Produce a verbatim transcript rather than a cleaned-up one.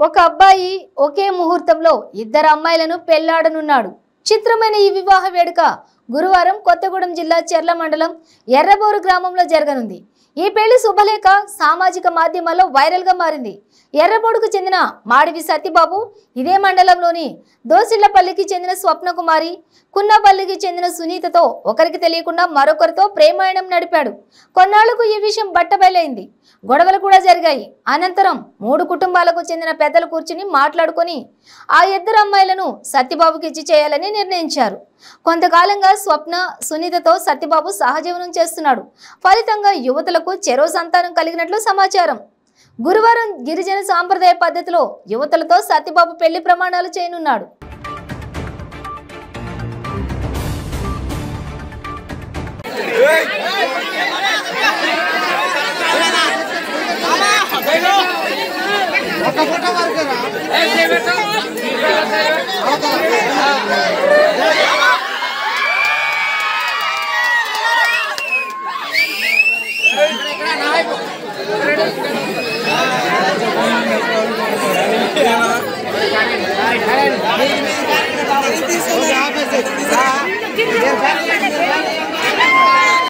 ఒక అబ్బాయి ఒకే ముహూర్తంలో ఇద్దరు అమ్మాయిలను పెళ్లాడనున్నాడు. చిత్రమైన ఈ వివాహ వేడుక గురువారం కొత్తగూడెం జిల్లా చెర్ల మండలం ఎర్రబోరు గ్రామంలో జరగనుంది. ఈ పెళ్లి శుభలేఖ సామాజిక మాధ్యమాల్లో వైరల్ గా మారింది. ఎర్రబోడుకు చెందిన మాడివి సత్యబాబు ఇదే మండలంలోని దోసిళ్లపల్లికి చెందిన స్వప్నకుమారి, కున్నపల్లికి చెందిన సునీతతో ఒకరికి తెలియకుండా మరొకరితో ప్రేమాయణం నడిపాడు. కొన్నాళ్లకు ఈ విషయం బట్టబయలైంది. గొడవలు కూడా జరిగాయి. అనంతరం మూడు కుటుంబాలకు చెందిన పెద్దలు కూర్చుని మాట్లాడుకొని ఆ ఇద్దరు అమ్మాయిలను సత్యబాబుకి ఇచ్చి చేయాలని నిర్ణయించారు. కొంతకాలంగా స్వప్న, సునీతతో సత్యబాబు సహజీవనం చేస్తున్నాడు. ఫలితంగా యువతులకు చెరో సంతానం కలిగినట్లు సమాచారం. గురువారం గిరిజన సాంప్రదాయ పద్ధతిలో యువతులతో సత్యబాబు పెళ్లి ప్రమాణాలు చేయనున్నాడు. Hey,